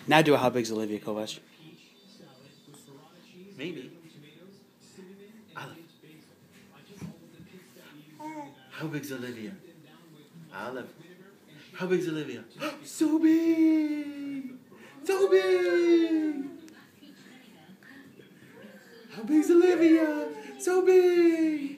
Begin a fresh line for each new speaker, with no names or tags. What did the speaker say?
Now do a how big's Olivia, Kovac?
Maybe. Olive. How big's Olivia? Olive. How big's Olivia? So big! So big! How big's Olivia? So big!